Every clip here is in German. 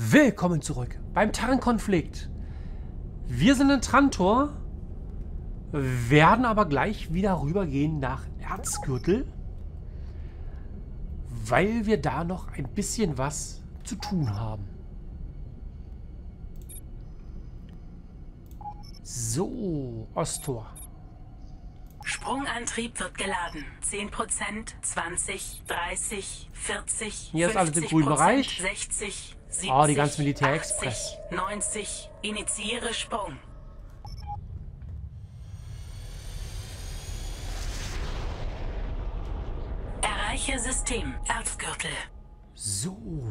Willkommen zurück beim Terrankonflikt. Wir sind in Trantor, werden aber gleich wieder rübergehen nach Erzgürtel, weil wir da noch ein bisschen was zu tun haben. So, Osttor. Sprungantrieb wird geladen. 10%, 20, 30, 40, Hier ist alles im grünen Bereich. 60, 70, Oh, die ganzen Militärexpress. 80, 90. Initiiere Sprung. Erreiche System Erzgürtel. So.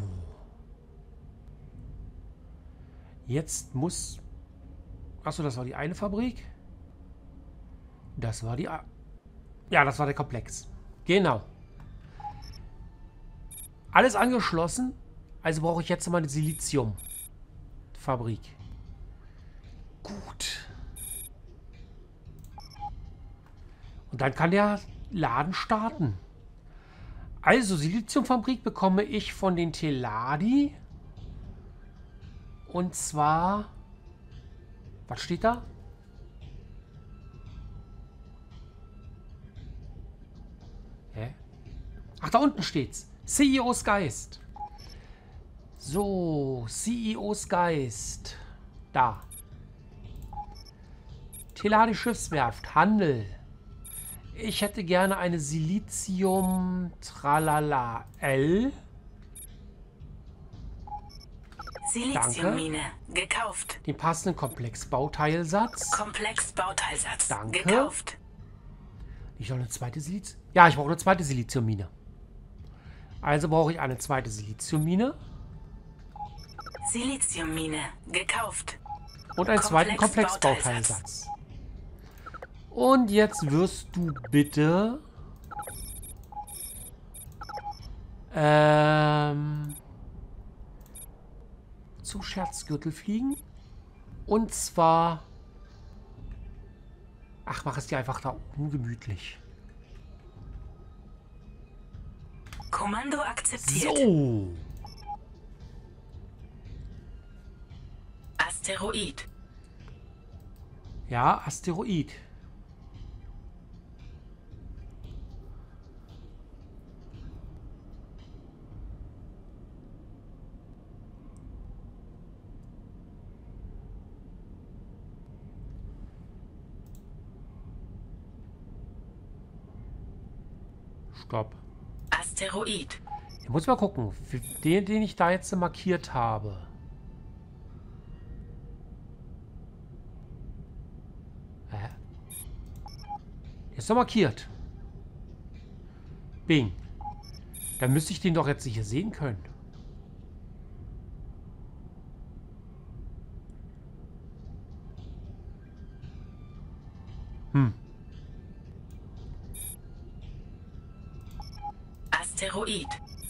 Jetzt muss... Achso, das war die eine Fabrik. Das war die... Ja, das war der Komplex. Genau. Alles angeschlossen. Also brauche ich jetzt mal eine Siliziumfabrik. Gut. Und dann kann der Laden starten. Also, Siliziumfabrik bekomme ich von den Teladi. Und zwar... Was steht da? Hä? Ach, da unten steht's. CEOs Geist. So, CEOs Geist. Da. Teladi Schiffswerft. Handel. Ich hätte gerne eine Silizium Tralala L. Siliziummine. Gekauft. Den passenden Komplexbauteilsatz. Komplexbauteilsatz. Danke. Gekauft. Ich noch eine zweite Silizium. Ja, ich brauche eine zweite Siliziummine. Also brauche ich eine zweite Siliziummine. Siliziummine. Gekauft. Und einen zweiten Komplexbauteilsatz. Und jetzt wirst du bitte... zum Scherzgürtel fliegen. Und zwar... Ach, mach es dir einfach da ungemütlich. Kommando akzeptiert. So. Asteroid. Ja, Asteroid. Stopp. Asteroid. Ich muss mal gucken, den ich da jetzt markiert habe. Hä? Der ist doch markiert. Bing. Dann müsste ich den doch jetzt sicher sehen können. Asteroid.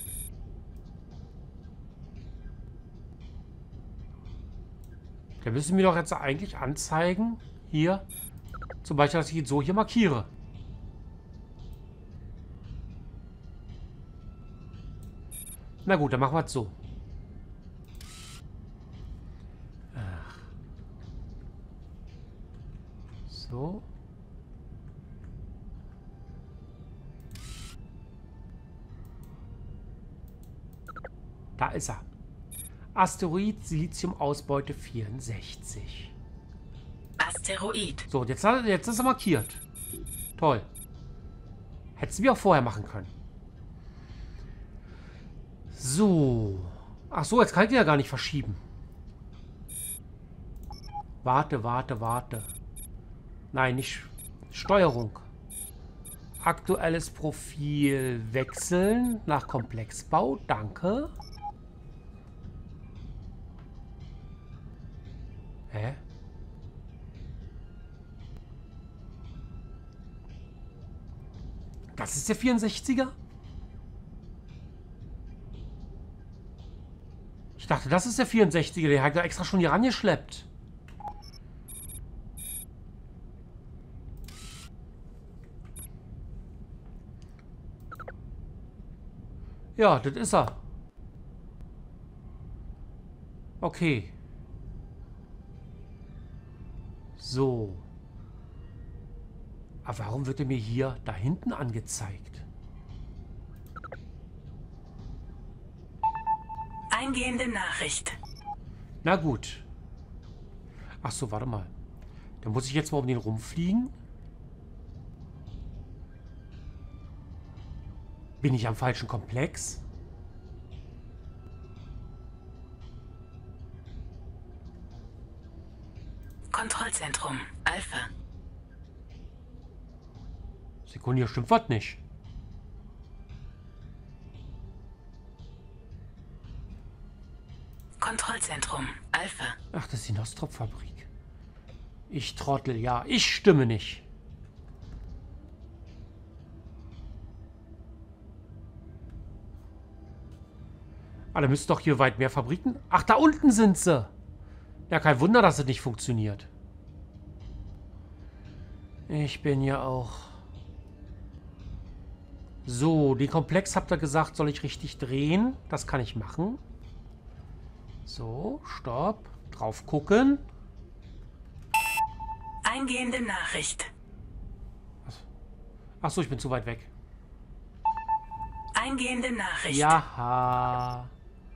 Der müsste mir doch jetzt eigentlich anzeigen, hier, zum Beispiel, dass ich ihn so hier markiere. Na gut, dann machen wir es so. Ach. So. Da ist er. Asteroid Silizium-Ausbeute 64. Asteroid. So, jetzt ist er markiert. Toll. Hättest du mir auch vorher machen können. So. Ach so, jetzt kann ich den ja gar nicht verschieben. Warte. Nein, nicht Steuerung. Aktuelles Profil wechseln nach Komplexbau. Danke. Hä? Das ist der 64er? Ich dachte, das ist der 64er. Der hat ja extra schon hier rangeschleppt. Ja, das ist er. Okay. So. Aber warum wird er mir hier da hinten angezeigt? Eingehende Nachricht. Na gut. Ach so, warte mal. Dann muss ich jetzt mal um den rumfliegen. Bin ich am falschen Komplex? Kontrollzentrum. Alpha. Sekunde, hier stimmt was nicht. Kontrollzentrum. Alpha. Ach, das ist die Nostrop-Fabrik. Ich Trottel, ja. Ich stimme nicht. Ah, da müssten doch hier weit mehr Fabriken... Ach, da unten sind sie. Ja, kein Wunder, dass es nicht funktioniert. Ich bin ja auch... So, den Komplex habt ihr gesagt, soll ich richtig drehen. Das kann ich machen. So, stopp. Drauf gucken. Eingehende Nachricht. Ach so, ich bin zu weit weg. Eingehende Nachricht. Jaha.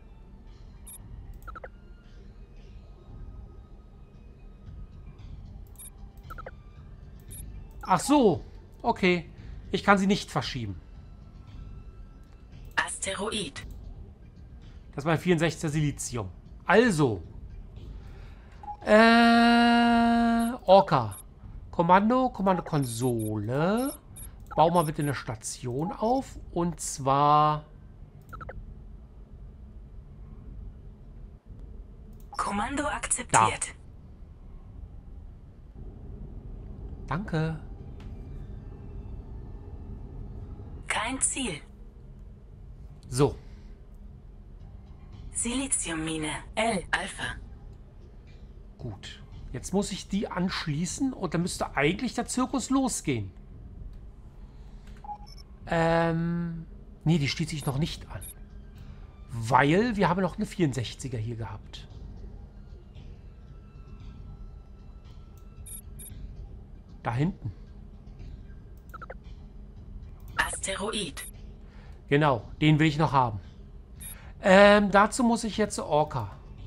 Ach so. Okay. Ich kann sie nicht verschieben. Asteroid. Das ist mein 64er Silizium. Also. Orca. Kommando-Konsole. Bau mal bitte eine Station auf. Und zwar... Kommando akzeptiert. Da. Danke. Kein Ziel. So. Siliziummine. L. Alpha. Gut. Jetzt muss ich die anschließen und dann müsste eigentlich der Zirkus losgehen. Nee, die schließe ich noch nicht an. Weil wir haben noch eine 64er hier gehabt. Da hinten. Asteroid. Genau, den will ich noch haben. Dazu muss ich jetzt Orca.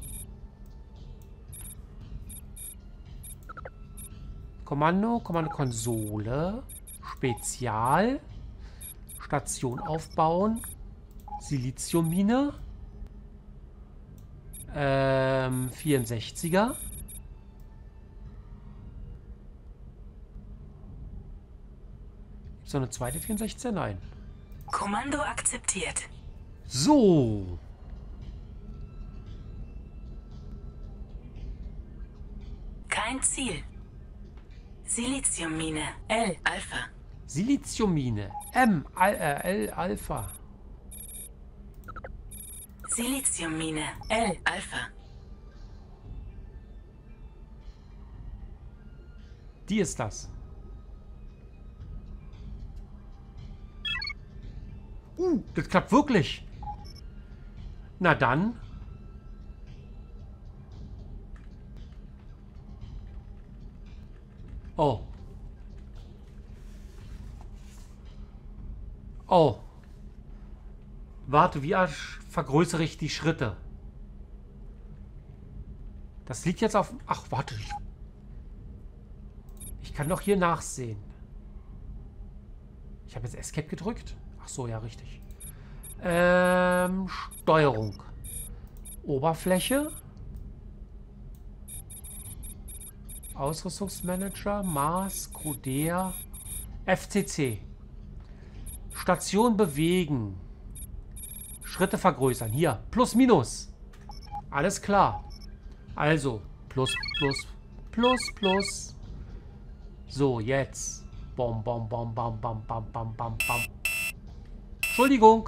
Kommando-Konsole. Spezial. Station aufbauen. Siliziummine. 64er. Gibt es noch eine zweite 64er? Nein. Kommando akzeptiert. So. Kein Ziel. Siliziummine. L. Alpha. Siliziummine. L Alpha. Siliziummine. L. Alpha. Die ist das. Das klappt wirklich. Na dann. Oh. Oh. Warte, wie vergrößere ich die Schritte? Das liegt jetzt auf... Ach, warte. Ich kann doch hier nachsehen. Ich habe jetzt Escape gedrückt. Ach so, ja, richtig. Steuerung. Oberfläche. Ausrüstungsmanager. Maß. Codea. FCC. Station bewegen. Schritte vergrößern. Hier. Plus, minus. Alles klar. Also. Plus, plus, plus, plus. So, jetzt. Bom, bom, bom, bam, bam, bam, bam, bam, bam. Entschuldigung.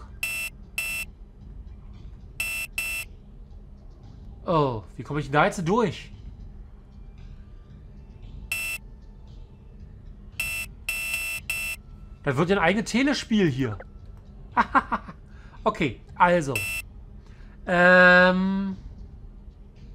Oh, wie komme ich denn da jetzt durch? Das wird ja ein eigenes Telespiel hier. Okay, also.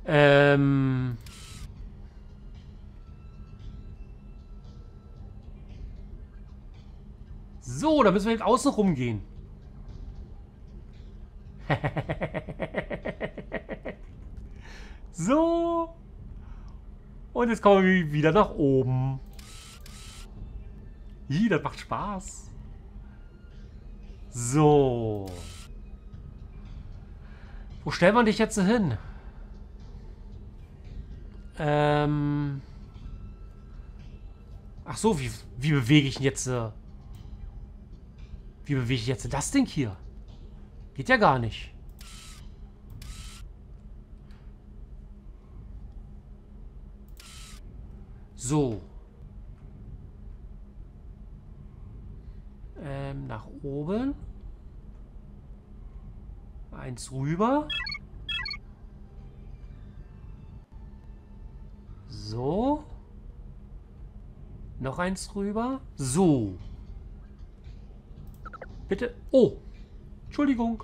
So, da müssen wir jetzt außen rumgehen. So. Und jetzt kommen wir wieder nach oben. Hi, das macht Spaß. So. Wo stellen wir dich jetzt hin? Ach so, wie bewege ich denn jetzt... Wie bewege ich jetzt das Ding hier? Geht ja gar nicht. So. Nach oben. Eins rüber. So. Noch eins rüber. So. Bitte. Oh. Entschuldigung.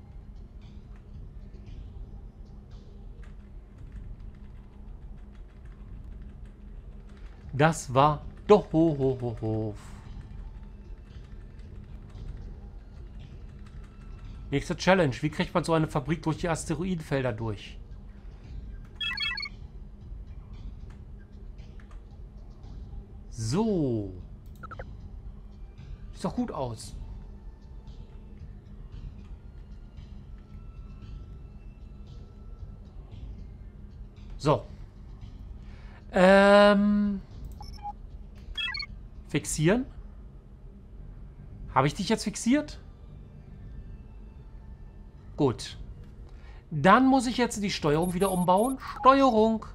Das war doof. Nächste Challenge. Wie kriegt man so eine Fabrik durch die Asteroidenfelder durch? So. Sieht doch gut aus. So. Fixieren. Habe ich dich jetzt fixiert? Gut. Dann muss ich jetzt die Steuerung wieder umbauen. Steuerung.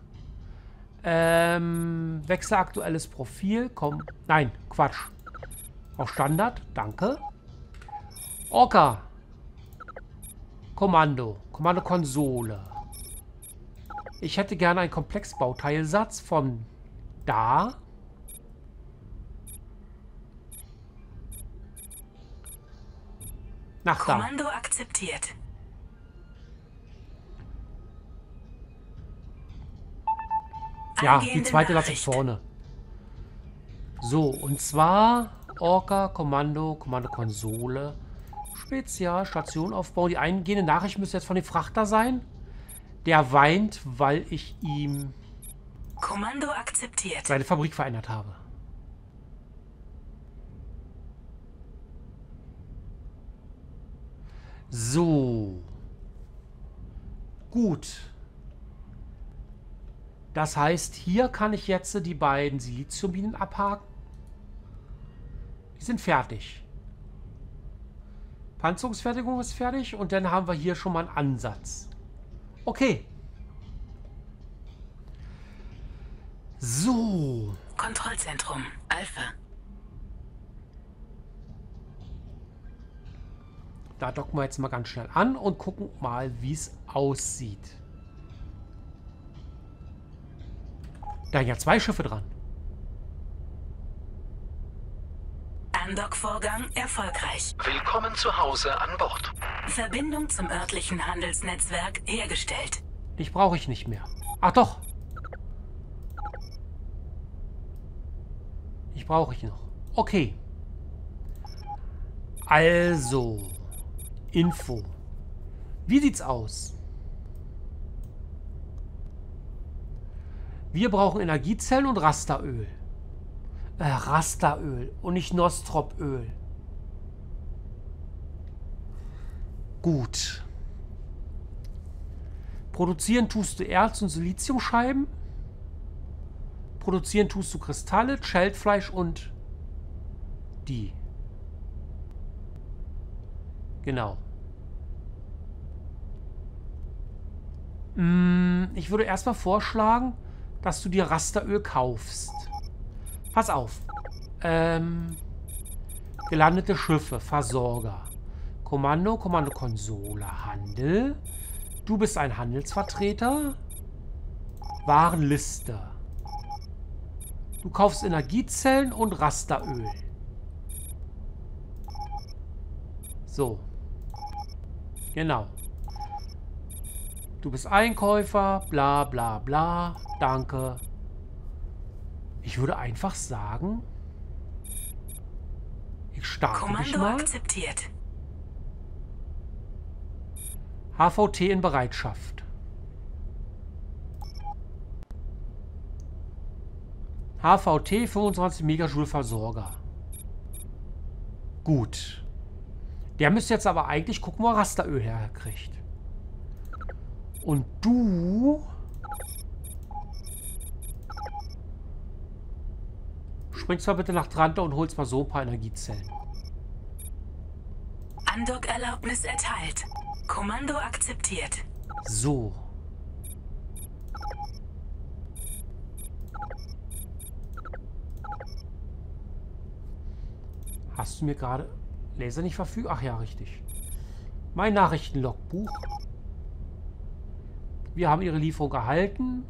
Wechsle aktuelles Profil. Komm. Nein, Quatsch. Auf Standard. Danke. Orca. Kommando. Kommando-Konsole. Ich hätte gerne einen Komplexbauteilsatz von da. Nach da. Kommando akzeptiert. Ja, die zweite lasse ich vorne. So, und zwar Orca, Kommando, Kommando-Konsole, Spezial, Station aufbauen. Die eingehende Nachricht müsste jetzt von dem Frachter sein. Der weint, weil ich ihm Kommando akzeptiert. seine Fabrik verändert habe. So. Gut. Das heißt, hier kann ich jetzt die beiden Siliziumminen abhaken. Die sind fertig. Panzerungsfertigung ist fertig und dann haben wir hier schon mal einen Ansatz. Okay. So. Kontrollzentrum Alpha. Da docken wir jetzt mal ganz schnell an und gucken mal, wie es aussieht. Da hängen ja 2 Schiffe dran. Andock-Vorgang erfolgreich. Willkommen zu Hause an Bord. Verbindung zum örtlichen Handelsnetzwerk hergestellt. Dich brauche ich nicht mehr. Ach doch. Ich brauche ich noch. Okay. Also. Info. Wie sieht's aus? Wir brauchen Energiezellen und Rasteröl. Rasteröl und nicht Nostropöl. Gut. Produzieren tust du Erz- und Siliziumscheiben. Produzieren tust du Kristalle, Scheltfleisch und die. Genau. Ich würde erstmal vorschlagen, dass du dir Rasteröl kaufst. Pass auf. Gelandete Schiffe, Versorger. Kommando, Kommando-Konsole, Handel. Du bist ein Handelsvertreter. Warenliste. Du kaufst Energiezellen und Rasteröl. So. Genau. Du bist Einkäufer, bla bla bla. Danke. Ich würde einfach sagen, ich starte dich Kommando mal. akzeptiert. HVT in Bereitschaft. HVT 25 Megajoule Versorger. Gut. Der müsste jetzt aber eigentlich gucken, wo er Rasteröl herkriegt. Und du... springst mal bitte nach Trante und holst mal so ein paar Energiezellen. Andockerlaubnis erteilt. Kommando akzeptiert. So. Hast du mir gerade... Laser nicht verfügbar? Ach ja, richtig. Mein Nachrichtenlogbuch. Wir haben Ihre Lieferung erhalten.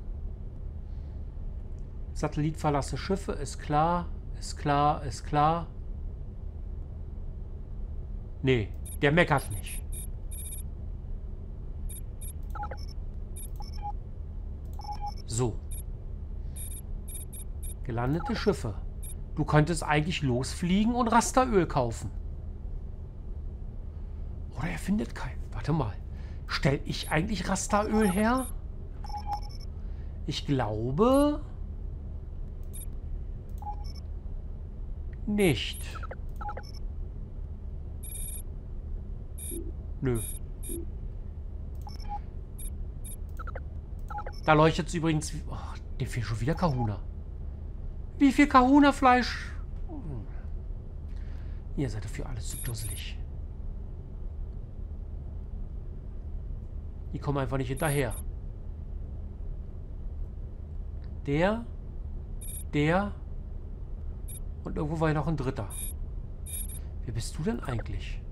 Satellit verlasse Schiffe. Ist klar. Ist klar. Ist klar. Nee, der meckert nicht. So. Gelandete Schiffe. Du könntest eigentlich losfliegen und Rasteröl kaufen. Oder er findet kein. Warte mal. Stell ich eigentlich Rasteröl her? Ich glaube... nicht. Nö. Da leuchtet es übrigens... Oh, dem fehlt schon wieder Kahuna. Wie viel Kahuna-Fleisch? Ihr seid dafür alles zu dusselig. Die kommen einfach nicht hinterher. Der. Und irgendwo war ja noch ein dritter. Wer bist du denn eigentlich?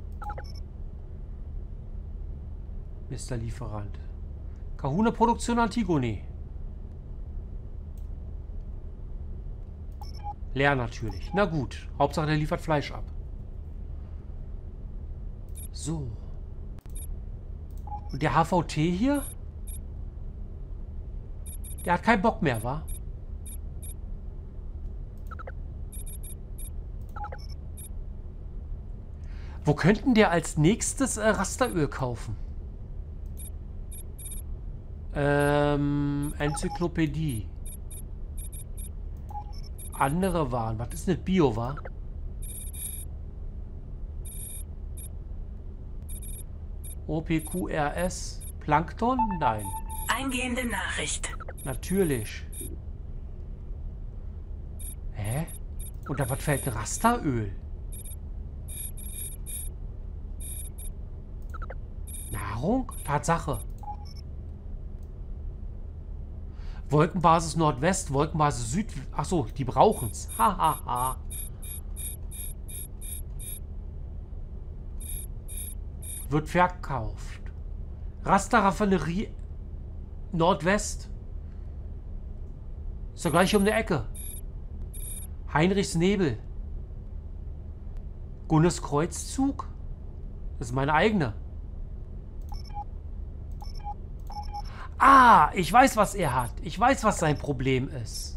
Mr. Lieferant. Kahuna Produktion Antigone. Leer natürlich. Na gut. Hauptsache der liefert Fleisch ab. So. Und der HVT hier? Der hat keinen Bock mehr, wa? Wo könnten der als nächstes Rasteröl kaufen? Enzyklopädie. Andere Waren. Was ist nicht Bio, wa? OPQRS. Plankton? Nein. Eingehende Nachricht. Natürlich. Hä? Und da was fällt ein Rasteröl? Nahrung? Tatsache. Wolkenbasis Nordwest, Wolkenbasis Süd... Achso, die brauchen's. Hahaha. Wird verkauft. Rasterraffinerie Nordwest. Ist doch gleich um die Ecke. Heinrichsnebel. Gunnes Kreuzzug. Das ist meine eigene. Ah, ich weiß, was er hat. Ich weiß, was sein Problem ist.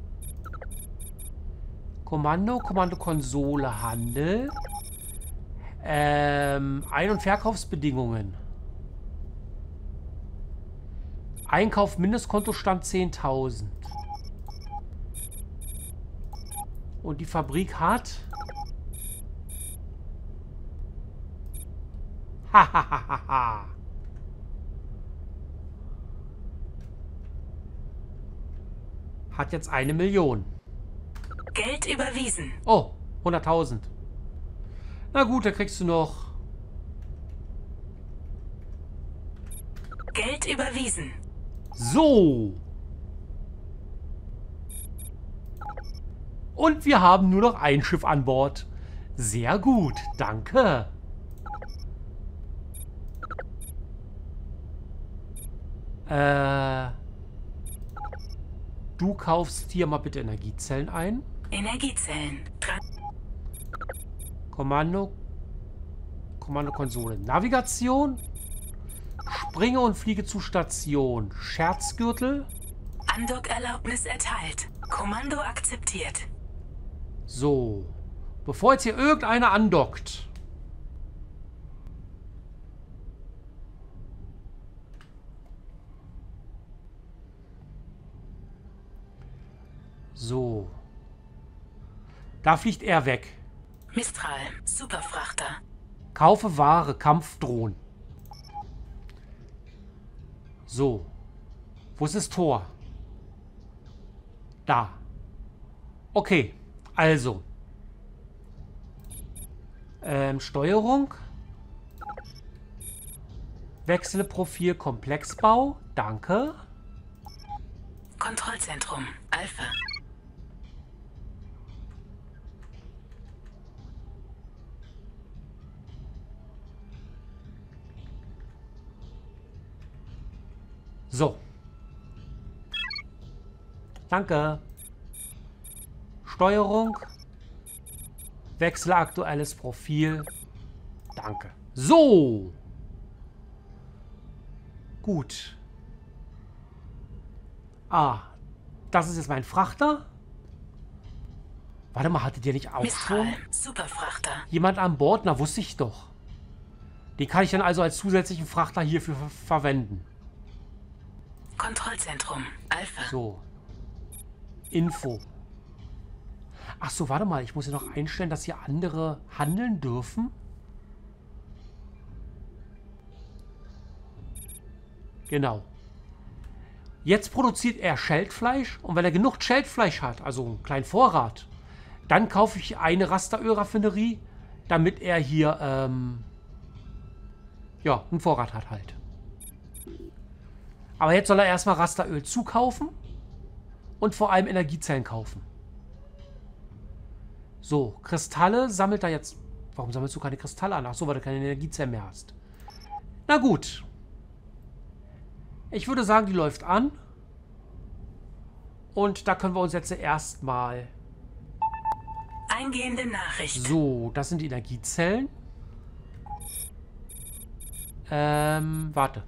Kommando-Konsole, Handel. Ein- und Verkaufsbedingungen. Einkauf, Mindestkontostand 10.000. Und die Fabrik hat... Hahaha. Hat jetzt 1 Million. Geld überwiesen. Oh, 100.000. Na gut, da kriegst du noch... Geld überwiesen. So. Und wir haben nur noch ein Schiff an Bord. Sehr gut, danke. Du kaufst hier mal bitte Energiezellen ein. Energiezellen. Kommandokonsole. Navigation. Springe und fliege zur Station. Scherzgürtel. Andockerlaubnis erteilt. Kommando akzeptiert. So. Bevor jetzt hier irgendeiner andockt. So. Da fliegt er weg. Mistral, Superfrachter. Kaufe Ware, Kampfdrohnen. So. Wo ist das Tor? Da. Okay. Also. Steuerung. Wechsle Profil Komplexbau. Danke. Kontrollzentrum, Alpha. So. Danke. Steuerung. Wechsle aktuelles Profil. Danke. So. Gut. Ah. Das ist jetzt mein Frachter. Warte mal, hattet ihr nicht auch Mistral, schon Superfrachter. jemand an Bord? Na, wusste ich doch. Den kann ich dann also als zusätzlichen Frachter hierfür verwenden. Kontrollzentrum, Alpha. So. Info. Ach so, warte mal. Ich muss ja noch einstellen, dass hier andere handeln dürfen. Genau. Jetzt produziert er Scheltfleisch. Und wenn er genug Scheltfleisch hat, also einen kleinen Vorrat, dann kaufe ich eine Rasterölraffinerie, damit er hier, ja, einen Vorrat hat halt. Aber jetzt soll er erstmal Rasteröl zukaufen und vor allem Energiezellen kaufen. So, Kristalle sammelt er jetzt. Warum sammelst du keine Kristalle an? Ach so, weil du keine Energiezellen mehr hast. Na gut. Ich würde sagen, die läuft an. Und da können wir uns jetzt erstmal... Eingehende Nachricht. So, das sind die Energiezellen. Warte.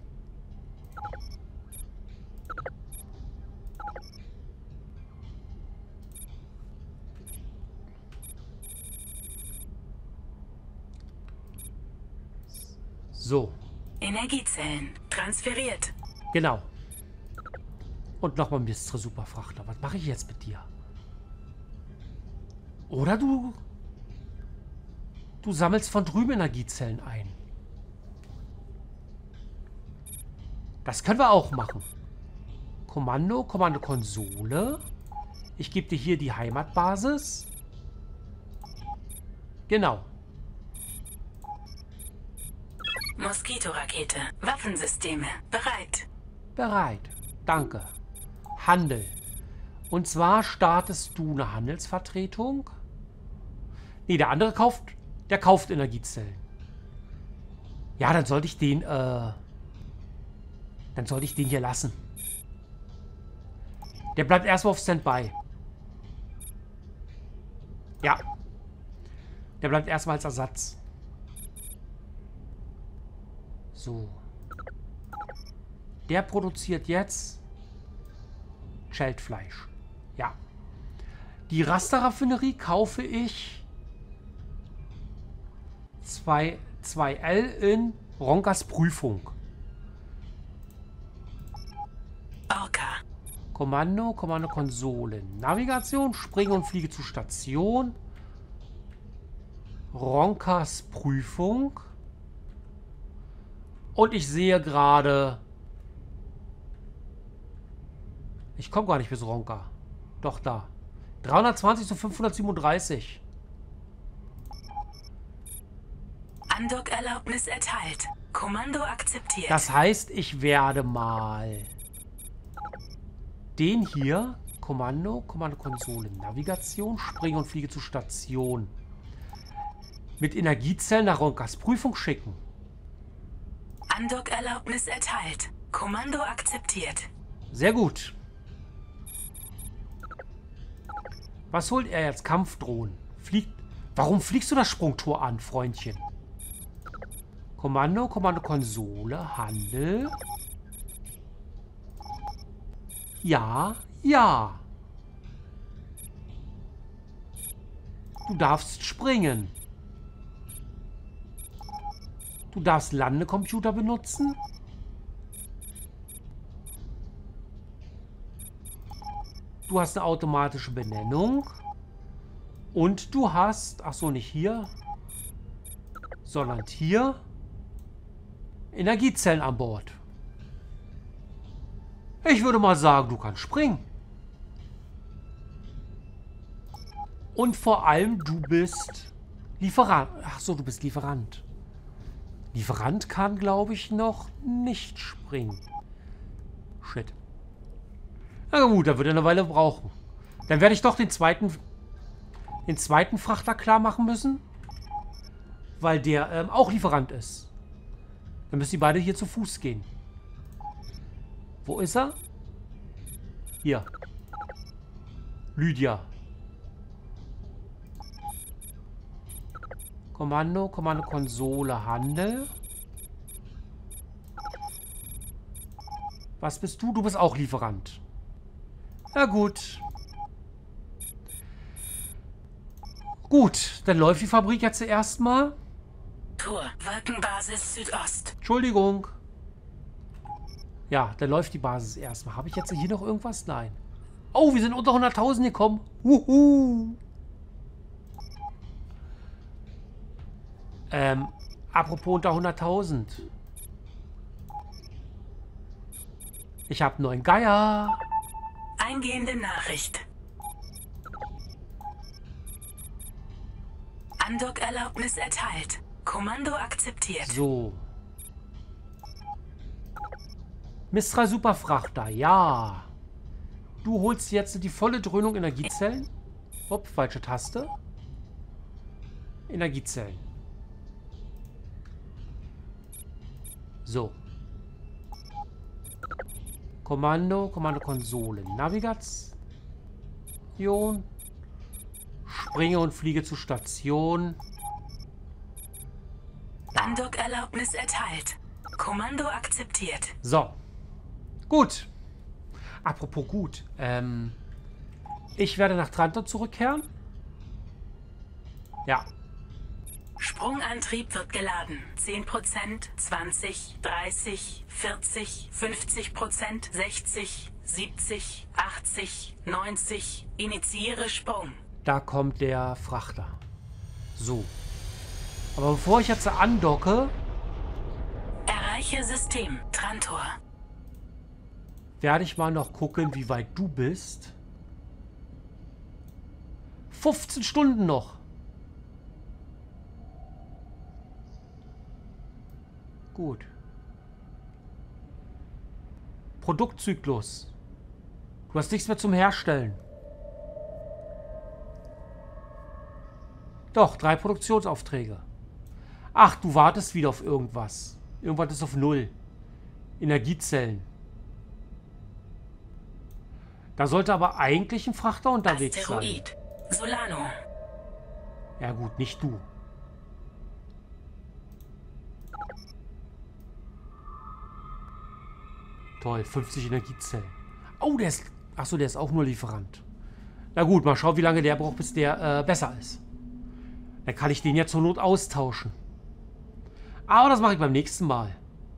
So. Energiezellen transferiert. Genau. Und nochmal Mistre Superfrachter. Was mache ich jetzt mit dir? Oder du sammelst von drüben Energiezellen ein. Das können wir auch machen. Kommando Konsole. Ich gebe dir hier die Heimatbasis. Genau. Moskito-Rakete. Waffensysteme. Bereit. Bereit. Danke. Handel. Und zwar startest du eine Handelsvertretung. Nee, der andere kauft Energiezellen. Ja, dann sollte ich den, hier lassen. Der bleibt erstmal auf Standby. Ja. Der bleibt erstmal als Ersatz. So. Der produziert jetzt Scheltfleisch. Ja. Die Rasterraffinerie kaufe ich 2L in Ronkas Prüfung. Orca. Kommando Konsole. Navigation, springe und fliege zur Station. Ronkas Prüfung. Und ich sehe gerade... Ich komme gar nicht bis Ronka. Doch, da. 320 zu 537. Andockerlaubnis erteilt. Kommando akzeptiert. Das heißt, ich werde mal den hier, Kommando Konsole, Navigation, springe und fliege zur Station, mit Energiezellen nach Ronkas Prüfung schicken. Andockerlaubnis erteilt. Kommando akzeptiert. Sehr gut. Was holt er jetzt? Kampfdrohnen. Warum fliegst du das Sprungtor an, Freundchen? Kommando, Kommandokonsole, Handel. Ja, ja. Du darfst springen. Du darfst Landecomputer benutzen. Du hast eine automatische Benennung. Und du hast, ach so, nicht hier, sondern hier, Energiezellen an Bord. Ich würde mal sagen, du kannst springen. Und vor allem, du bist Lieferant. Ach so, du bist Lieferant. Lieferant kann, glaube ich, noch nicht springen. Shit. Na gut, da wird er eine Weile brauchen. Dann werde ich doch den zweiten Frachter klar machen müssen. Weil der auch Lieferant ist. Dann müssen die beide hier zu Fuß gehen. Wo ist er? Hier. Lydia. Kommando, Kommandokonsole, Handel. Was bist du? Du bist auch Lieferant. Na gut. Gut, dann läuft die Fabrik jetzt erstmal. Tor, Wolkenbasis Südost. Entschuldigung. Ja, dann läuft die Basis erstmal. Habe ich jetzt hier noch irgendwas? Nein. Oh, wir sind unter 100.000 gekommen. Wuhu. Apropos unter 100.000. Ich habe einen neuen Geier. Eingehende Nachricht. Andockerlaubnis erteilt. Kommando akzeptiert. So. Mistral Superfrachter, ja. Du holst jetzt die volle Dröhnung Energiezellen. Hopp, falsche Taste. Energiezellen. So. Kommando, Kommandokonsole, Navigation. Springe und fliege zur Station. Andockerlaubnis erteilt. Kommando akzeptiert. So. Gut. Apropos gut. Ich werde nach Trantor zurückkehren. Ja. Sprungantrieb wird geladen. 10%, 20, 30, 40, 50%, 60, 70, 80, 90. Initiiere Sprung. Da kommt der Frachter. So. Aber bevor ich jetzt andocke... Erreiche System. Trantor. Werde ich mal noch gucken, wie weit du bist. 15 Stunden noch. Gut. Produktzyklus. Du hast nichts mehr zum Herstellen. Doch, 3 Produktionsaufträge. Ach, du wartest wieder auf irgendwas. Irgendwas ist auf 0. Energiezellen. Da sollte aber eigentlich ein Frachter unterwegs Asteroid. sein. Solano. Ja gut, nicht du. Toll, 50 Energiezellen. Oh, der ist... Achso, der ist auch nur Lieferant. Na gut, mal schauen, wie lange der braucht, bis der besser ist. Dann kann ich den ja zur Not austauschen. Aber das mache ich beim nächsten Mal.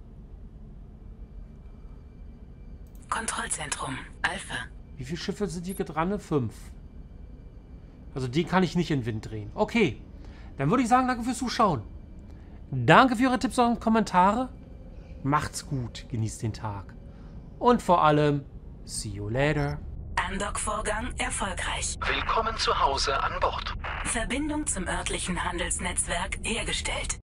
Kontrollzentrum. Alpha. Wie viele Schiffe sind hier dran? 5. Also den kann ich nicht in den Wind drehen. Okay. Dann würde ich sagen, danke fürs Zuschauen. Danke für Ihre Tipps und Kommentare. Macht's gut. Genießt den Tag. Und vor allem, see you later. Andock-Vorgang erfolgreich. Willkommen zu Hause an Bord. Verbindung zum örtlichen Handelsnetzwerk hergestellt.